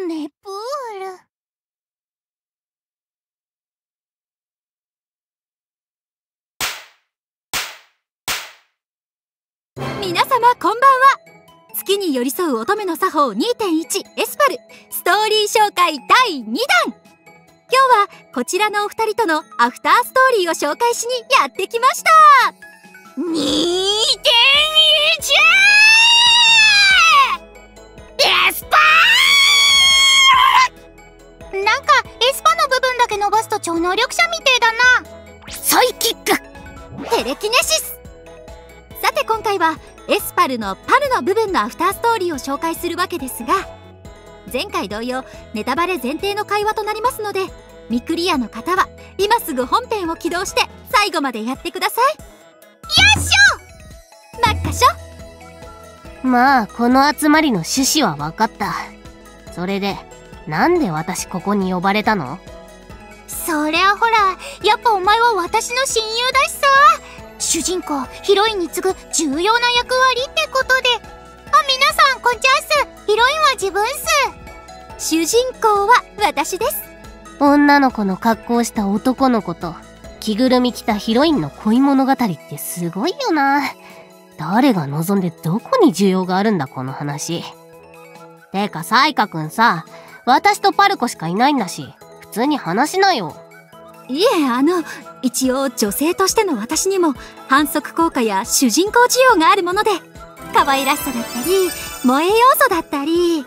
ネプール。皆様こんばんは。月に寄り添う乙女の作法 2.1 エスパルストーリー紹介第2弾。今日はこちらのお二人とのアフターストーリーを紹介しにやってきました。 2.1 エスパール。なんかエスパの部分だけ伸ばすと超能力者みてえだな。サイキックテレキネシス。さて今回はエスパルのパルの部分のアフターストーリーを紹介するわけですが、前回同様ネタバレ前提の会話となりますので、未クリアの方は今すぐ本編を起動して最後までやってください。よっしょまっかしょ。 まあこの集まりの趣旨は分かった。それでなんで私ここに呼ばれたの？ そりゃほら、やっぱお前は私の親友だしさ。主人公ヒロインに次ぐ重要な役割ってことで。皆さんこんちゃっす。ヒロインは自分っす。主人公は私です。 女の子の格好した男の子と着ぐるみ着たヒロインの恋物語ってすごいよな。誰が望んでどこに需要があるんだこの話。てかサイカくんさ、私とパルコしかいないんだし普通に話しなよ。 いえ、一応女性としての私にも反則効果や主人公需要があるもので、可愛らしさだったり萌え要素だったり。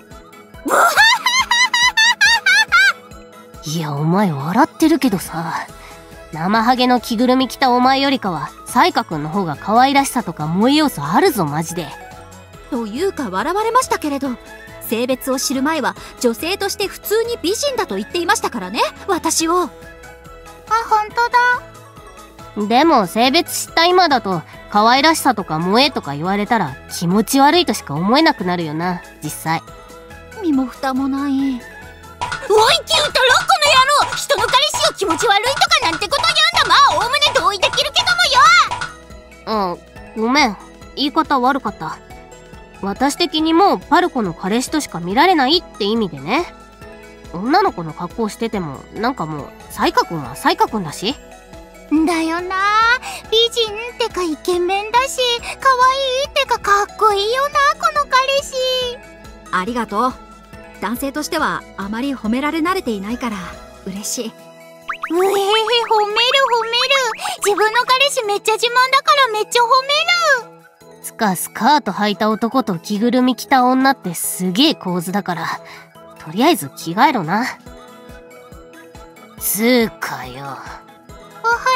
いやお前笑ってるけどさ、生ハゲの着ぐるみ着たお前よりかはサイカくんの方が可愛らしさとか萌え要素あるぞマジで。 というか笑われましたけれど、性別を知る前は女性として普通に美人だと言っていましたからね、私を。本当だ。 でも性別知った今だと可愛らしさとか萌えとか言われたら気持ち悪いとしか思えなくなるよな実際。 身も蓋もない。おいキュートロこの野郎、人の彼氏を気持ち悪いとかなんてこと言うんだ。まあおおむね同意できるけどもよ。 ごめん、言い方悪かった。私的にもパルコの彼氏としか見られないって意味でね。女の子の格好しててもなんかもうサイカくんはサイカくんだし。 だよな。美人ってかイケメンだし、可愛いってかかっこいいよなこの彼氏。ありがとう。男性としてはあまり褒められ慣れていないから嬉しい。褒める。自分の彼氏めっちゃ自慢だからめっちゃ褒める。 つかスカート履いた男と着ぐるみ着た女ってすげえ構図だから、とりあえず着替えろな。つーかよ。 はい。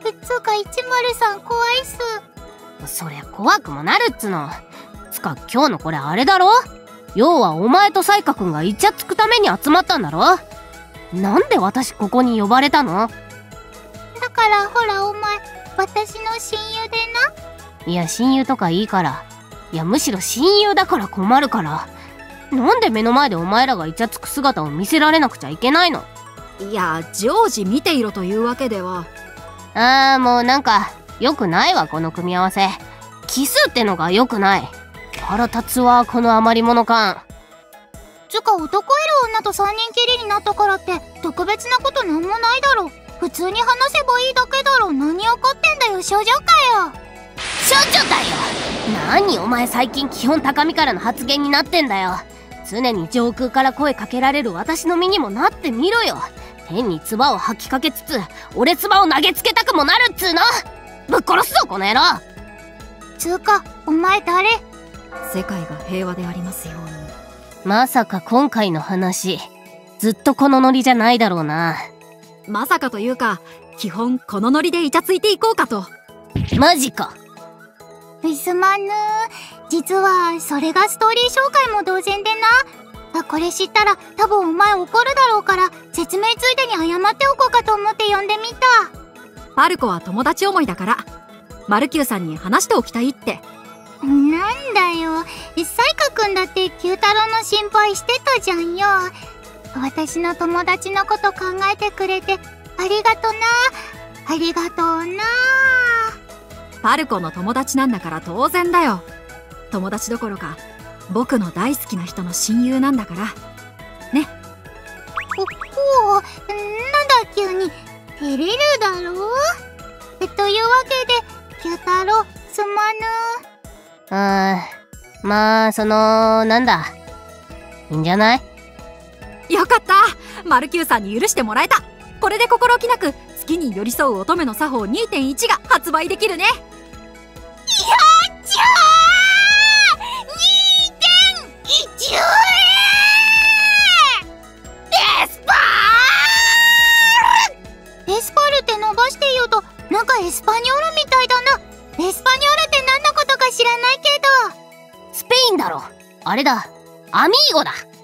つーか103怖いっす。 そりゃ怖くもなるっつの。つか今日のこれあれだろ？要はお前とサイカくんがイチャつくために集まったんだろ？なんで私ここに呼ばれたの？ だからほらお前、私の親友でな。 いや親友とかいいから。いやむしろ親友だから困るから。なんで目の前でお前らがイチャつく姿を見せられなくちゃいけないの？ いや常時見ていろというわけでは。 もうなんか良くないわこの組み合わせ。キスってのが良くない。腹立つわこの余り物感。 つか男いる女と3人きりになったからって特別なことなんもないだろ。普通に話せばいいだけだろ。何怒ってんだよ、少女かよ。 少女だよ。何お前最近基本高みからの発言になってんだよ。常に上空から声かけられる私の身にもなってみろよ。天に唾を吐きかけつつ俺唾を投げつけたくもなるっつうの。ぶっ殺すぞこの野郎。 つうかお前誰？世界が平和でありますように。 まさか今回の話ずっとこのノリじゃないだろうな。 まさかというか基本このノリでイチャついていこうかと。 マジか。 すまぬ。実はそれがストーリー紹介も同然でな。これ知ったら多分お前怒るだろうから説明ついでに謝っておこうかと思って呼んでみた。パルコは友達思いだからマルキューさんに話しておきたいって。なんだよ、サイカくんだってキュータロの心配してたじゃんよ。私の友達のこと考えてくれてありがとな。ありがとうな。パルコの友達なんだから当然だよ。友達どころか僕の大好きな人の親友なんだからね。 急に。照れるだろというわけで、九太郎、すまぬ。 まあ、なんだ。いいんじゃない？ よかった。マルキューさんに許してもらえた。これで心置きなく月に寄り添う乙女の作法 2.1 が発売できるね。 やっちゃー 2.1 エスパール！エスパルって伸ばして言うとなんかエスパニョールみたいだな。エスパニョールって何のことか知らないけど。 スペインだろ。あれだ。アミーゴだ。